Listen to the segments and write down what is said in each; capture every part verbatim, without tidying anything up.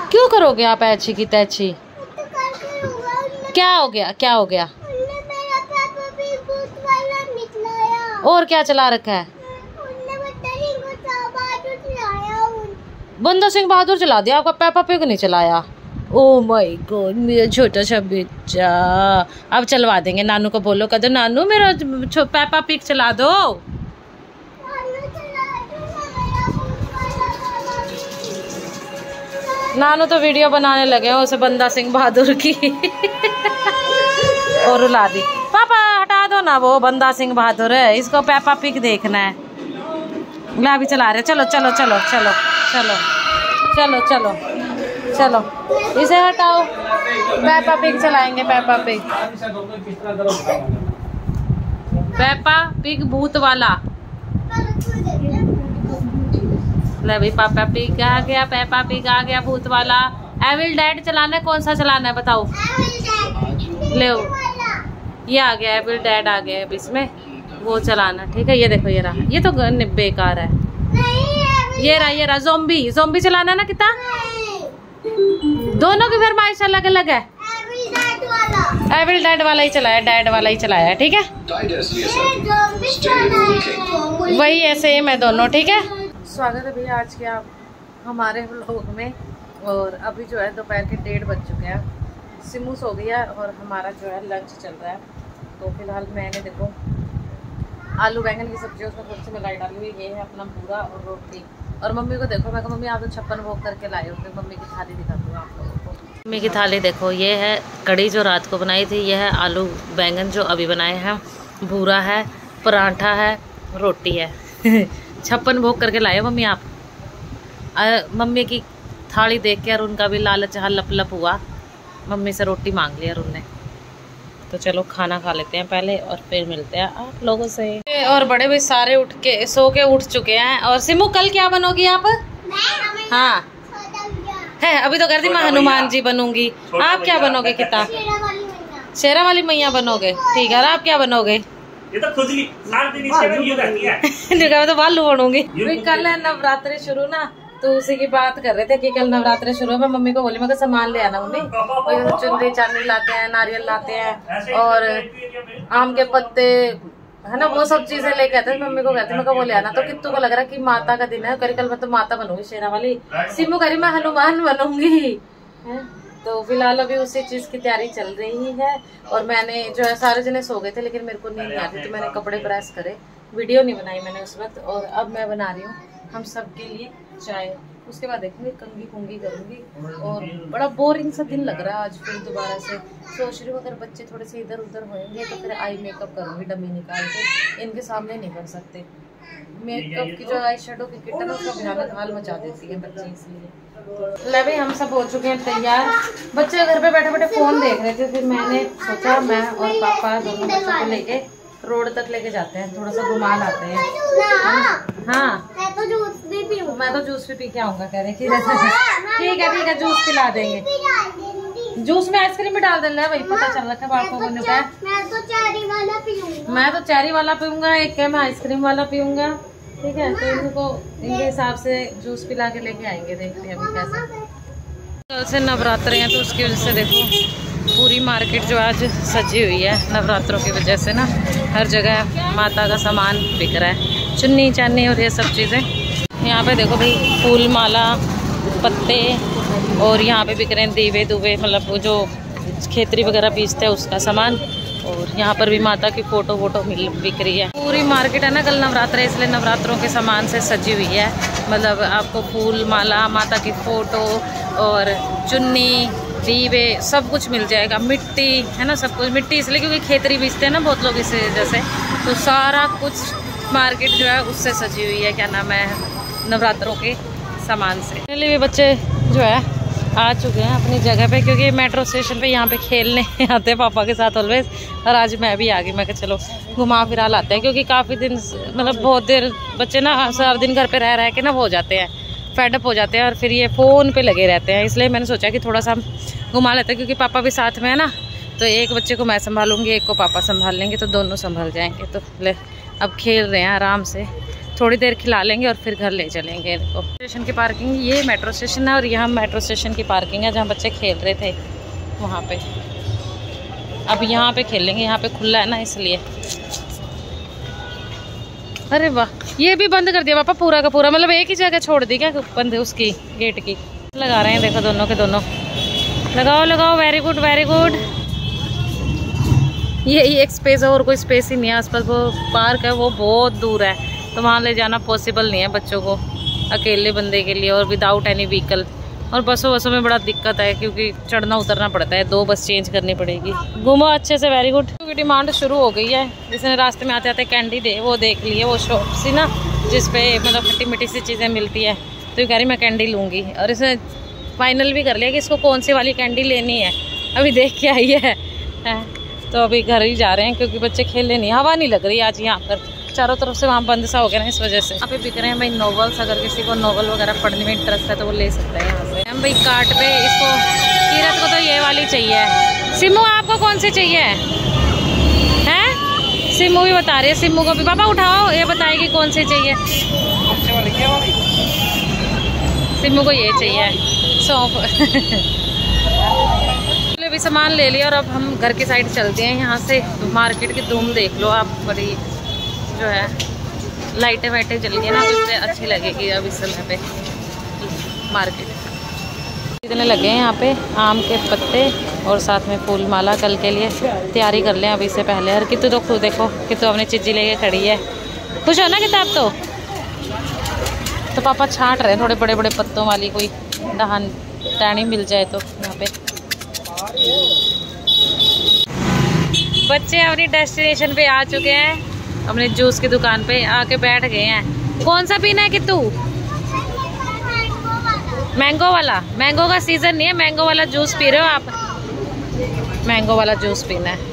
क्यों करोगे आप ऐची की तैची? क्या हो गया, क्या हो गया? और क्या चला रखा है? बंदा सिंह बहादुर चला दिया, आपका पेपा पिग नहीं चलाया। ओ माय गॉड, मेरा छोटा सा बच्चा। अब चलवा देंगे, नानू को बोलो, कदो नानू मेरा पेपा पिग चला दो। नानू तो वीडियो बनाने लगे हैं उसे बंदा सिंह बहादुर की और रुला दी। पापा हटा दो ना वो बंदा सिंह बहादुर है, इसको पेपा पिग देखना है। मैं भी चला रहे, चलो चलो चलो चलो चलो चलो चलो चलो, इसे हटाओ, पेपा पिग चलाएंगे। पेपा पिग, पेपा पिग भूत वाला। ले भाई, पापा पिग आ गया, पेपा पिग आ गया भूत वाला। एविल डैड चलाना है, कौन सा चलाना है बताओ? ले ये आ गया, एविल डैड आ गया। अब इसमें वो चलाना, ठीक है। ये देखो, ये रहा, ये तो बेकार है। ये रहा, ये रहा ज़ोंबी, ज़ोंबी चलाना है ना कितना? दोनों की फरमाइश अलग अलग है। एविल डैड वाला ही चलाया, डैड वाला ही चलाया, ठीक है। वही है, सेम है दोनों, ठीक है। स्वागत है भैया आज के आप हमारे व्लॉग में। और अभी जो है दोपहर के डेढ़ बज चुके हैं, सिमू सो गया और हमारा जो है लंच चल रहा है। तो फिलहाल मैंने देखो आलू बैंगन की सब्जी, उसमें थोड़ी सी मलाई डाली हुई, ये है अपना पूरा और रोटी। और मम्मी को देखो, मैं कहा मम्मी आप तो छप्पन भोग करके लाए होंगे। मम्मी की थाली दिखाती हूँ आप लोगों को। मम्मी की थाली देखो, ये है कड़ी जो रात को बनाई थी, ये है आलू बैंगन जो अभी बनाए हैं, भूरा है, पराठा है, रोटी है छप्पन भोग करके लाए मम्मी आप। आ, मम्मी की थाली देख के और उनका भी लालच लप लप हुआ, मम्मी से रोटी मांग लिया उनने। तो चलो खाना खा लेते हैं पहले और फिर मिलते हैं आप लोगों से। और बड़े भाई सारे उठ के सो के उठ चुके हैं। और सिमू कल क्या बनोगी आप? हाँ है, अभी तो कर दी मैं हनुमान जी बनूंगी। आप क्या बनोगे कितना? शेरा वाली मैया बनोगे, ठीक है। और आप क्या बनोगे? ये तो खुजली सात दिन इसके ये रहती है। मैं तो बालू बनूंगी। कल है नवरात्रि शुरू ना, तो उसी की बात कर रहे थे कि कल नवरात्रि शुरू है। मैं मम्मी को बोली, मैं सामान ले आना मम्मी, चुनरी चांदी लाते हैं, नारियल लाते हैं और आम के पत्ते है ना, वो सब चीजें लेके आते हैं। मम्मी को कहते मैं को बोले आना। तो कित्तू को लग रहा है कि माता का दिन है, करी कल मैं तो माता बनूंगी शेरा वाली। सिमू करी मैं हनुमान बनूंगी। तो फिलहाल अभी उसी चीज की तैयारी चल रही है। और मैंने जो है सारे जने सो गए थे, लेकिन मेरे को नींद नहीं आती, तो मैंने कपड़े प्रेस करे, वीडियो नहीं बनाई मैंने उस वक्त। और अब मैं बना रही हूँ हम सबके लिए चाय। उसके बाद देखेंगे कंगी कुंगी करूंगी। और बड़ा बोरिंग सा दिन लग रहा है आज। फिर दोबारा से सोच रही हूँ अगर बच्चे थोड़े से इधर उधर होंगे तो फिर आई मेकअप करूंगी, डमी निकाल के। इनके सामने नहीं कर सकते। मेकअप की जो आई शेडो की किट है उसका भयानक हाल मचा देती है बच्चे, इसलिए। ले भाई हम सब हो चुके हैं तैयार। बच्चे घर पे बैठे बैठे फोन देख रहे थे, फिर मैंने सोचा मैं और पापा दोनों बच्चों को लेके रोड तक लेके जाते हैं, थोड़ा सा घुमा लाते हैं। हाँ मैं तो जूस भी पीऊँ, मैं तो जूस भी पी के आऊंगा कह रहे कि ठीक है ठीक है जूस पिला देंगे। जूस में आइसक्रीम भी डाल देना भाई, पता चल रहा है बालकों को। मैं तो चेरी वाला पीऊंगा, मैं तो चेरी वाला पीऊंगा, एक क्या मैं आइसक्रीम वाला पीऊंगा, ठीक है। तो इनको इनके हिसाब से जूस पिला के लेके आएंगे, देखते हैं अभी कैसे। कल से नवरात्रे हैं तो उसकी वजह से देखो पूरी मार्केट जो आज सजी हुई है नवरात्रों की वजह से ना। हर जगह माता का सामान बिक रहा है, चुन्नी चान्नी और ये सब चीज़ें। यहाँ पे देखो भाई फूल माला, पत्ते, और यहाँ पे बिक रहे हैं दीवे दुवे, मतलब वो जो खेतरी वगैरह पीसते हैं उसका सामान। और यहाँ पर भी माता की फ़ोटो वोटो मिल बिक रही है। पूरी मार्केट है ना कल नवरात्र, इसलिए नवरात्रों के सामान से सजी हुई है। मतलब आपको फूल माला, माता की फ़ोटो और चुन्नी, दीवे सब कुछ मिल जाएगा। मिट्टी है ना, सब कुछ मिट्टी इसलिए क्योंकि खेतरी बीजते हैं ना बहुत लोग इस वजह से। तो सारा कुछ मार्केट जो है उससे सजी हुई है, क्या नाम है, नवरात्रों के सामान से। पहले भी बच्चे जो है आ चुके हैं अपनी जगह पे, क्योंकि मेट्रो स्टेशन पे यहाँ पे खेलने आते हैं पापा के साथ ऑलवेज। और आज मैं भी आ गई, मैं कहा चलो घुमा फिरा लाते हैं, क्योंकि काफ़ी दिन मतलब बहुत देर बच्चे ना सारा दिन घर पे रह रह के ना वो हो जाते हैं, फेडअप हो जाते हैं और फिर ये फ़ोन पे लगे रहते हैं। इसलिए मैंने सोचा कि थोड़ा सा हम घुमा लेते हैं, क्योंकि पापा भी साथ में है ना। तो एक बच्चे को मैं संभालूंगी, एक को पापा संभाल लेंगे, तो दोनों संभल जाएंगे। तो ले अब खेल रहे हैं आराम से। थोड़ी देर खिला लेंगे और फिर घर ले चलेंगे। देखो स्टेशन की पार्किंग, ये मेट्रो स्टेशन है और यहाँ मेट्रो स्टेशन की पार्किंग है जहाँ बच्चे खेल रहे थे वहाँ पे। अब यहाँ पे खेलेंगे, यहाँ पे खुला है ना इसलिए। अरे वाह, ये भी बंद कर दिया पापा पूरा का पूरा, मतलब एक ही जगह छोड़ दी क्या बंद उसकी गेट की। लगा रहे हैं देखो दोनों के दोनों, लगाओ लगाओ, वेरी गुड वेरी गुड। यही एक स्पेस है और कोई स्पेस ही नहीं है आसपास। वो पार्क है वो बहुत दूर है, तो वहाँ ले जाना पॉसिबल नहीं है बच्चों को अकेले बंदे के लिए, और विदाउट एनी व्हीकल। और बसों बसों में बड़ा दिक्कत है क्योंकि चढ़ना उतरना पड़ता है, दो बस चेंज करनी पड़ेगी। घूमो अच्छे से, वेरी गुड। क्योंकि डिमांड शुरू हो गई है, जिसने रास्ते में आते आते कैंडी दे वो देख लिए, वो शॉप सी ना जिसपे मतलब खट्टी मिट्टी सी चीज़ें मिलती है, तो ये कह रही मैं कैंडी लूँगी। और इसने फाइनल भी कर लिया कि इसको कौन सी वाली कैंडी लेनी है, अभी देख के आई है, है। तो अभी घर ही जा रहे हैं क्योंकि बच्चे खेले नहीं, हवा नहीं लग रही आज यहाँ पर, चारों तरफ से वहाँ बंद सा हो गया ना इस वजह से। यहाँ पे बिक रहे हैं भाई नॉवेल्स, अगर किसी को नॉवल वगैरह पढ़ने में इंटरेस्ट है तो वो ले सकता है यहाँ से। हम भाई कार्ट पे इसको, कीरत को तो ये वाली चाहिए। सिमू आपको कौन सी चाहिए है? सिमू भी बता रही है, सिमू को भी पापा उठाओ, ये बताएगी कौन सी चाहिए। सिमू को ये चाहिए सौंफ। भी सामान ले लिया और अब हम घर की साइड चलते हैं। यहाँ से मार्केट की धूम देख लो आप, बड़ी जो है लाइटें वाइटें जल गई ना, तो इससे अच्छी लगेगी अब इस समय पे मार्केट। इतने लगे हैं यहाँ पे आम के पत्ते और साथ में फूल माला, कल के लिए तैयारी कर लें अभी से पहले। और कितु तो खुद देखो, कितु अपनी चिज्जी लेके खड़ी है, खुश हो ना किताब तो तो पापा छांट रहे हैं थोड़े बड़े बड़े पत्तों वाली, कोई डहान टहनी मिल जाए तो। यहाँ पे बच्चे अपनी डेस्टिनेशन पे आ चुके हैं, अपने जूस की दुकान पे आके बैठ गए हैं। कौन सा पीना है कित्तू? मैंगो वाला। मैंगो का सीजन नहीं है, मैंगो वाला जूस पी रहे हो आप? मैंगो वाला जूस पीना है।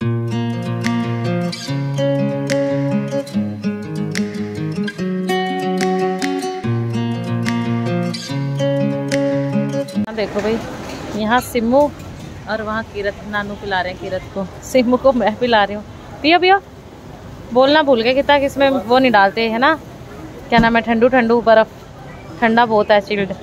देखो भाई, यहाँ सिम्मू और वहाँ कीरत, नानू पिला रहे हैं कीरत को, सिम्मू को मैं पिला रही हूँ। पियो पियो, बोलना भूल गए कि ताकि इसमें वो नहीं डालते है ना, क्या नाम है, ठंडू ठंडू बर्फ, ठंडा बहुत है, चिल्ड।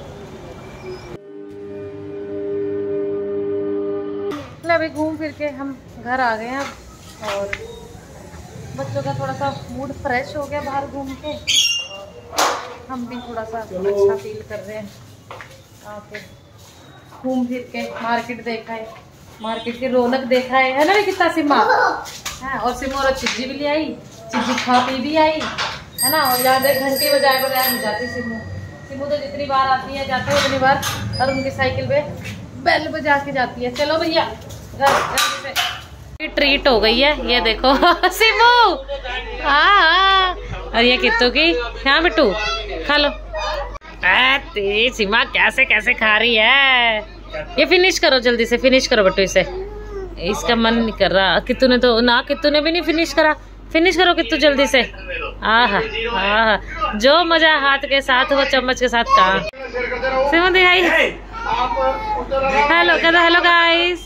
अभी घूम फिर के हम घर आ गए हैं और बच्चों का थोड़ा सा मूड फ्रेश हो गया बाहर घूम के, हम भी थोड़ा सा अच्छा फील कर रहे हैं। आके घूम फिर के मार्केट देखा है, मार्केट की रौनक देखा है, है ना भी कितना सिम्मा है। और सिम्मा और चिज्जी भी ले आई, चिज्जी खा पी भी आई, है ना। और याद है घंटी बजाए बजाए नहीं जाती सिम्मू, सिम्मू तो जितनी बार आती है जाती है उतनी बार, और उनकी साइकिल पे बेल बजा के जाती है। चलो भैया घर से ट्रीट हो गई है, ये देखो सिम्मू, हाँ। और ये कित्तू की, हाँ बिट्टू खा लो। तेरी सीमा कैसे कैसे खा रही है, ये फिनिश करो जल्दी से, फिनिश करो बट्टू इसे, इसका मन नहीं कर रहा। कित्तू ने तो ना, कित्तू ने भी नहीं फिनिश करा, फिनिश करो कित्तू जल्दी से। आहा आहा, जो मजा हाथ के साथ वो चम्मच के साथ कहाँ। सिमा दिखाई, हेलो कहता, हेलो गाइस।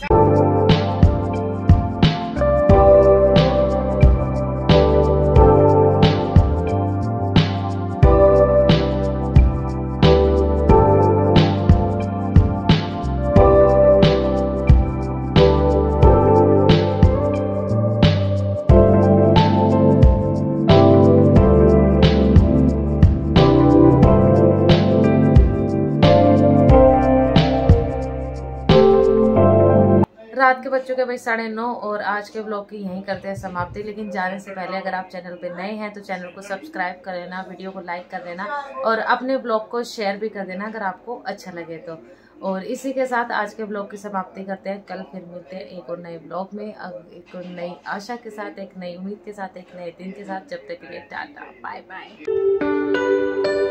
रात के बच्चों के भाई साढ़े नौ, और आज के ब्लॉग की यहीं करते हैं समाप्ति। लेकिन जाने से पहले अगर आप चैनल पे नए हैं तो चैनल को सब्सक्राइब कर लेना, वीडियो को लाइक कर देना और अपने ब्लॉग को शेयर भी कर देना अगर आपको अच्छा लगे तो। और इसी के साथ आज के ब्लॉग की समाप्ति करते हैं। कल फिर मिलते हैं एक और नए ब्लॉग में, एक और नई आशा के साथ, एक नई उम्मीद के साथ, एक नए दिन के साथ। जब तक के लिए टाटा बाय बाय।